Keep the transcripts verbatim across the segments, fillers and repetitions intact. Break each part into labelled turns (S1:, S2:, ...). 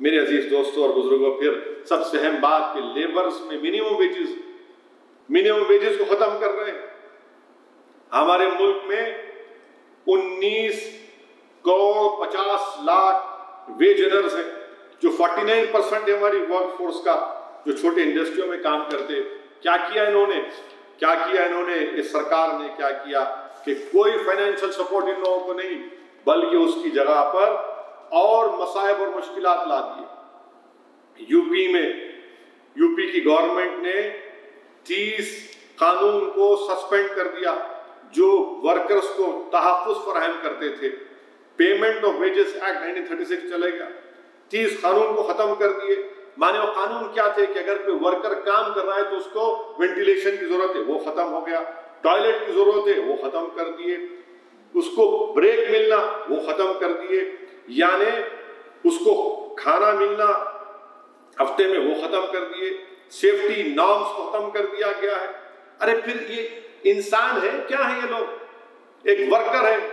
S1: मेरे अजीज दोस्तों और बुजुर्गों, फिर सबसे अहम बात कि लेबर्स में मिनिमम वेजेस मिनिमम वेजेस को खत्म कर रहे हैं। हमारे मुल्क में उन्नीस करोड़ पचास लाख वेज अर्नर्स हैं, जो उनचास परसेंट है हमारी वर्क फोर्स का, जो छोटे इंडस्ट्रियों में काम करते। क्या किया इन्होंने क्या किया इन्होंने इस सरकार ने क्या किया कि कोई फाइनेंशियल सपोर्ट इन लोगों को नहीं, बल्कि उसकी जगह पर और मसाइब और मुश्किलात ला दिए। यूपी में यूपी की गवर्नमेंट ने तीस कानून को सस्पेंड कर दिया जो वर्कर्स को तहफ़्फ़ुज़ फराहम करते थे। Payment of wages act nineteen thirty six चलेगा, तीस कानून को खत्म कर दिए। माने वो कानून क्या थे कि अगर कोई वर्कर काम कर रहा है तो उसको वेंटिलेशन की जरूरत है, वो खत्म हो गया। टॉयलेट की जरूरत है, वो खत्म कर दिए। उसको ब्रेक मिलना, वो खत्म कर दिए। यानी उसको खाना मिलना हफ्ते में, वो खत्म कर दिए। सेफ्टी नॉर्म्स को खत्म कर दिया गया है। अरे फिर ये इंसान है क्या है? ये लोग एक वर्कर है,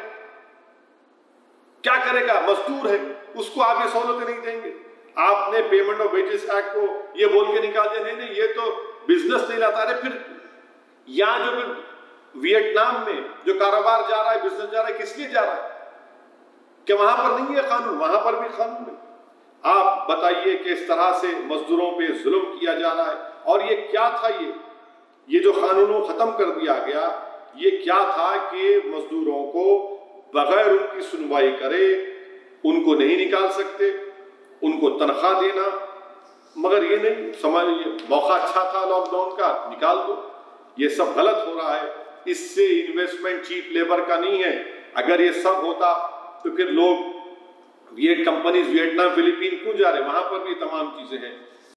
S1: क्या करेगा? मजदूर है, उसको आप ये सहूलतें नहीं देंगे। आपने पेमेंट ऑफ वेजेस एक्ट को ये बोल के निकाल दिया, नहीं नहीं ये तो बिजनेस नहीं लाता। अरे फिर यहां जो फिर वियतनाम में जो कारोबार जा रहा है, बिजनेस जा रहा है, किस लिए जा रहा है? कि वहां पर नहीं है कानून? वहां पर भी कानून है। आप बताइए कि इस तरह से मजदूरों पे जुल्म किया जा रहा है। और ये क्या था? ये ये जो कानूनों खत्म कर दिया गया, ये क्या था कि मजदूरों को बगैर उनकी सुनवाई करे उनको नहीं निकाल सकते, उनको तनख्वाह देना। मगर ये नहीं समझ, मौका अच्छा था लॉकडाउन का, निकाल दो। ये सब गलत हो रहा है। इससे इन्वेस्टमेंट चीप लेबर का नहीं है। अगर ये सब होता तो फिर लोग ये कंपनीज वियतनाम, फिलीपीन क्यों जा रहे? वहां पर भी तमाम चीजें हैं।